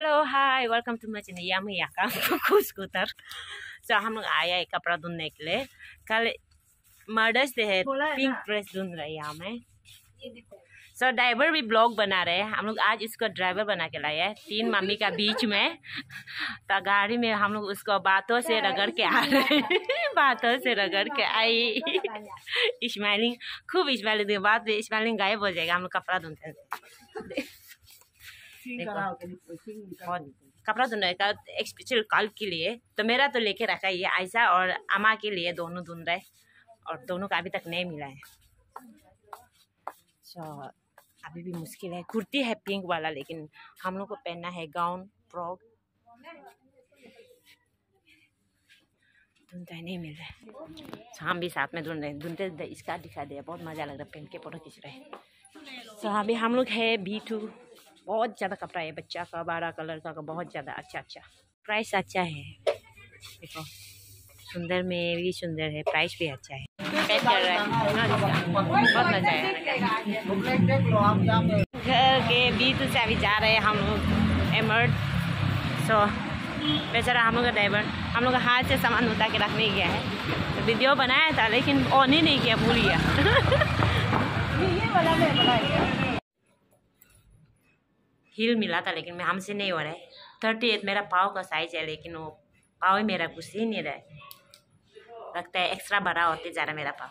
Hello hi welcome to my channel यामी याका कुकू स्कूटर। सो हम लोग आया है कपड़ा धुलने के लिए। कल मर्डर्स डे है, पिंक ड्रेस धुल रहे हैं यहाँ में। सो ड्राइवर भी ब्लॉग बना रहे हैं। हम लोग आज इसको ड्राइवर बना के लाए हैं 3 मम्मी का बीच में। तो गाड़ी में हम लोग उसको बातों से रगड़ के आ रहे हैं बातों से रगड़ के आई। स्माइलिंग खूब स्माइलिंग, बाद में स्माइलिंग गायब हो जाएगा हम लोग कपड़ा धुलते हैं। कपड़ा धुलने का एक स्पेशल कल के लिए तो मेरा तो लेके रखा है, आयशा और अम्मा के लिए दोनों धुल रहे और दोनों का अभी तक नहीं मिला है। सो अभी भी मुश्किल है। कुर्ती है पिंक वाला, लेकिन हम लोग को पहनना है गाउन फ्रॉक। धुलता नहीं मिल रहा है। हम भी साथ में धुल रहे हैं। धुलते इसका दिखा दिया, बहुत मजा लग रहा है, पहन के फोटो खींच रहे हैं। सो अभी हम लोग है B2। बहुत ज़्यादा कपड़ा है बच्चा का, 12 कलर का बहुत ज़्यादा अच्छा प्राइस अच्छा है। देखो सुंदर में भी सुंदर है, प्राइस भी अच्छा है। पैक कर रहा है, बहुत मजा आया। घर के B2 से अभी जा रहे हैं हम लोग एमर्ड। सो बेचारा हम लोग का ड्राइवर हम लोग का हाथ से सामान उठा के रखने गया है। तो वीडियो बनाया था लेकिन ऑन ही नहीं किया, भूल गया। हील मिला था लेकिन हमसे नहीं हो रहा है। 38 मेरा पाँव का साइज है, लेकिन वो पाँव ही मेरा कुछ ही नहीं रहा है। लगता है एक्स्ट्रा बड़ा होते जा रहा मेरा पाँव।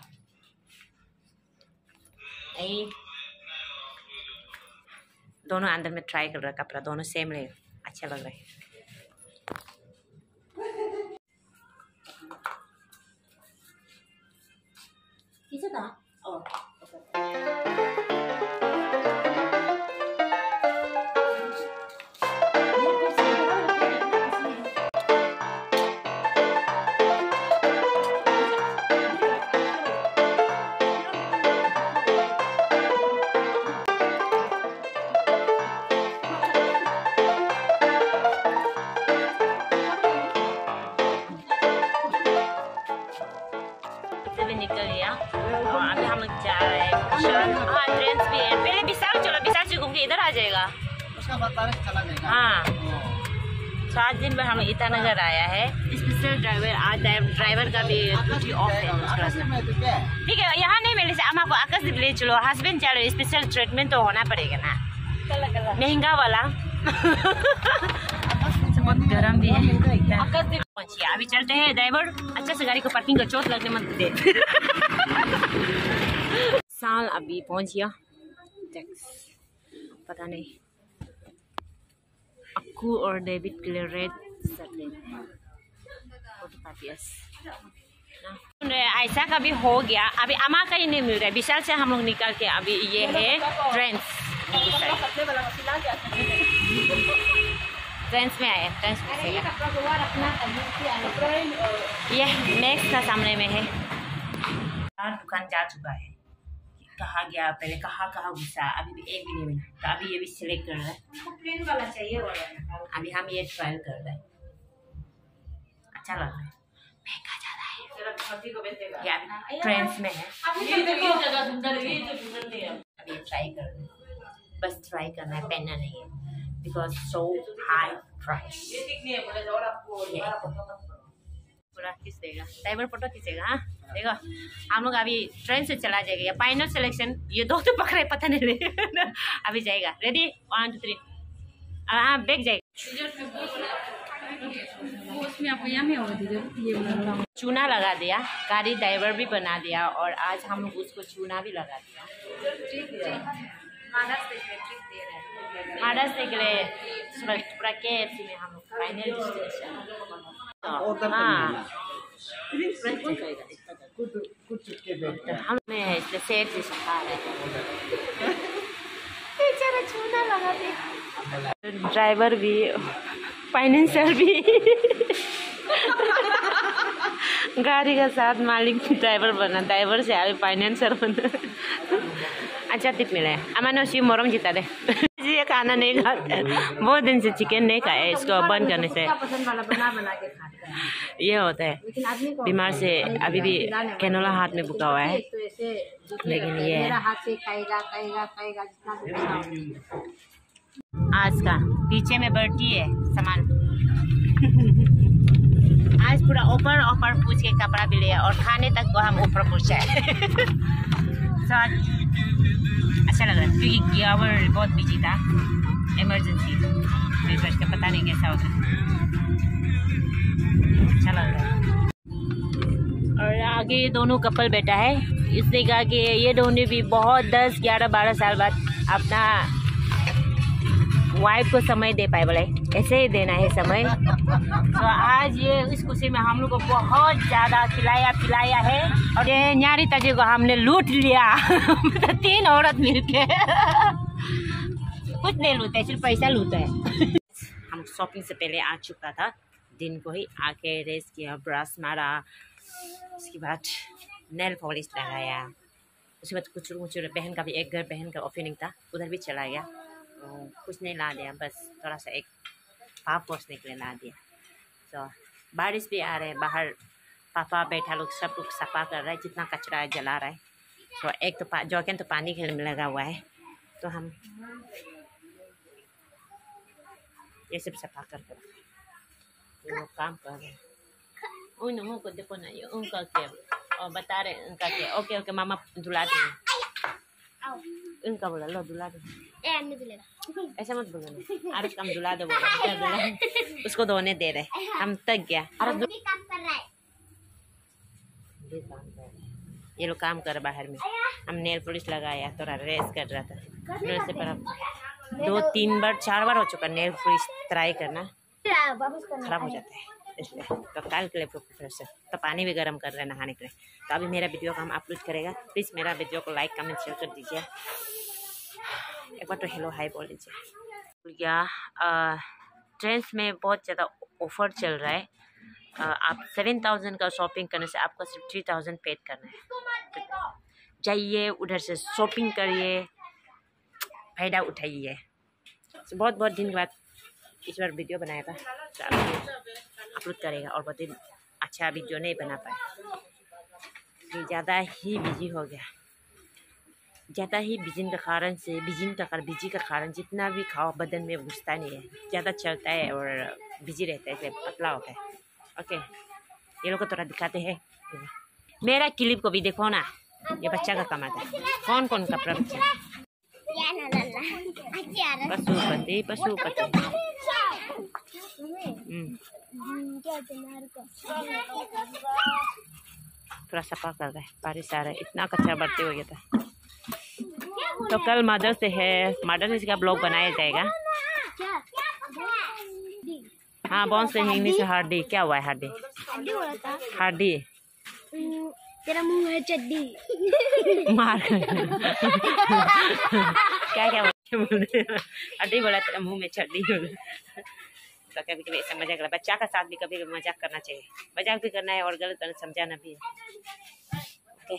दोनों अंदर में ट्राई कर रहा है कपड़ा, दोनों सेम है, अच्छा लग रहा है। किसे था? निकल गया और अभी हम लोग जा रहे हैं। हाँ ट्रेन भी है। पहले विशाल चलो, विशाल से घूम के इधर आ जाएगा। हाँ 7 दिन में हम लोग ईटानगर आया है। स्पेशल ड्राइवर आज ड्राइवर का भी ड्यूटी ऑफ है। ठीक है यहाँ नहीं मिले से अम्मा को आकाश ले चलो। हस्बैंड जा रहे, स्पेशल ट्रीटमेंट तो होना पड़ेगा ना, महंगा वाला। बहुत गर्म भी है। अभी चलते हैं। ड्राइवर अच्छा से गाड़ी को पार्किंग का चोट लगने मत दे। साल अभी पहुंच गया। पता नहीं अक्कू और डेविड के लिए रेड ऐसा का भी हो गया। अभी अम्मा का ही नहीं मिल रहा है। विशाल से हम लोग निकल के अभी ये है ट्रेंड्स में आए। ट्रेंड्स में ये नेक्स्ट का सामने में है। दुकान जा चुका है, कहाँ गया पहले, कहाँ घुसा, अभी भी एक भी नहीं मिला। तो अभी ये भी सिलेक्ट कर रहा है। प्लेन वाला चाहिए वाला। अभी हम ये ट्रायल कर रहे हैं, अच्छा लग रहा है। महंगा ज्यादा है, ट्रेंड्स में है। अभी ट्राई कर रहे हैं, बस ट्राई करना है, पहनना नहीं है। Because so high price. पूरा खींचेगा, ड्राइवर फोटो खींचेगा। हाँ देखो हम लोग अभी ट्रेन से चला जाएगा या फाइनल सिलेक्शन। ये दो तो पकड़े पता नहीं अभी जाएगा। रेडी 1 2 3। हाँ बैग जाएगा। चूना लगा दिया, गाड़ी ड्राइवर भी बना दिया और आज हम लोग उसको चूना भी लगा दिया। मार्डर्स डे के लिए पूरा KFC में हम लोग फाइनल डिस्टिनेशन। हम में सेट से खा रहे हैं। बेचारा चूना लगा दिया। ड्राइवर भी फाइनेंसर भी गाड़ी का साथ मालिक ड्राइवर बना, ड्राइवर से आगे फाइनेंसर बना। अच्छा टिप मिला है। अमानो सी मोरम जीता दे। ये खाना नहीं खाते, बहुत दिन से चिकन नहीं खाया। इसको बंद करने से ये होता है बीमार से। अभी भी कैनोला हाथ में बुका हुआ है, लेकिन ये आज का पीछे में बढ़ती है सामान। आज पूरा ऊपर ऊपर पूछ के कपड़ा भी लिया और खाने तक को हम ऊपर पूछा है। अच्छा लग रहा है क्योंकि गियावर बहुत बिजी था, इमरजेंसी का पता नहीं कैसा होता है। अच्छा लग रहा है। और आगे ये दोनों कपल बैठा है, इसने कहा कि ये दोनों भी बहुत 10, 11, 12 साल बाद अपना वाइफ को समय दे पाए, बोले ऐसे ही देना है समय। तो आज ये इस खुशी में हम लोग को बहुत ज़्यादा खिलाया पिलाया है और ये न्यारी ताजी को हमने लूट लिया। 3 औरत मिलके कुछ नहीं लूटे, सिर्फ पैसा लूटा है। हम शॉपिंग से पहले आ चुका था, दिन को ही आके रेस्ट किया, ब्रश मारा, उसके बाद नेल पॉलिश लगाया, उसके बाद कुचूर मुचूर। बहन का भी एक घर बहन का ओपनिंग था, उधर भी चला गया। तो कुछ नहीं ला दिया, बस थोड़ा सा एक पाप पोछने के लिए ला दिया। तो बारिश भी आ रहे हैं बाहर, पापा बैठा लोग सब लोग सफा कर रहा है, जितना कचरा है जला रहा है। तो एक तो जॉकेन तो पानी खेल में लगा हुआ है, तो हम ये सब सफा करके रखा, काम कर रहे हैं। उन मुँह को देखो ना, ये उनका क्या और बता रहे उनका क्या। ओके ओके मामा धुला देंगे, उनका बोला लो धुला दो। ऐसा मत बोलो ना, अरे कम धुला दो बोला, उसको धोने दे रहे, हम तक गया। ये लोग काम कर बाहर में, हम नेल पॉलिश लगाया, थोड़ा रेस्ट कर रहा था। वैसे पर अब 2, 3 बार 4 बार हो चुका नेल पॉलिश ट्राई करना, खराब हो जाता है इसलिए। तो कल के लिए प्रोफेसर से तो पानी भी गर्म कर रहे हैं नहाने के लिए। तो अभी मेरा वीडियो को हम अपलोड करेगा, प्लीज़ मेरा वीडियो को लाइक कमेंट शेयर कर दीजिए। एक बार तो हेलो हाय बोल दीजिए। या ट्रेंड्स में बहुत ज़्यादा ऑफर चल रहा है। आप 7000 का शॉपिंग करने से आपको सिर्फ 3000 पेड करना है। तो जाइए उधर से शॉपिंग करिए, फ़ायदा उठाइए। तो बहुत बहुत दिन के बाद इस बार वीडियो बनाया था, तो अपलोड करेगा। और बहुत ही अच्छा वीडियो नहीं बना पाया, ज़्यादा ही बिजी हो गया। ज़्यादा ही बिजी का कारण जितना भी खाओ बदन में घुसता नहीं है, ज़्यादा चलता है और बिजी रहता है, इसलिए पतला होता है। ओके, ये लोग को थोड़ा दिखाते हैं। मेरा क्लिप को भी देखो ना, ये बच्चा का कमाता है। कौन कौन कपड़ा बच्चा? पशुपति थोड़ा सफा कर रहा है, बारिश आ रहा है, इतना कचरा बढ़ते हो गया था। तो कल मदर्स डे है, मदर्स डे का ब्लॉग बनाया जाएगा। हाँ, बॉन्स से इंग्लिश में हार्डी क्या हुआ है? हार्डी हार्डी तेरा मुंह है चड्डी मार क्या क्या हड्डी बोला, तेरा मुंह में चड्डी। तो कभी कभी ऐसा मजाक करना, बच्चा का साथ भी कभी कभी मजाक करना चाहिए, मजाक भी करना है और गलत समझाना भी है। Okay,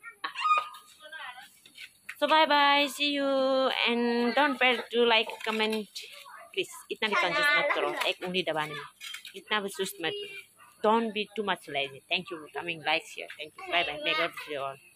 so bye bye, see you and don't forget to like comment please। इतना भी कंजूस मत करो, एक उंगली दबाने में इतना भी सुस्त मत करो। Don't be too much lazy. Thank you for coming, like, share. Thank you. Bye bye. May God bless you all.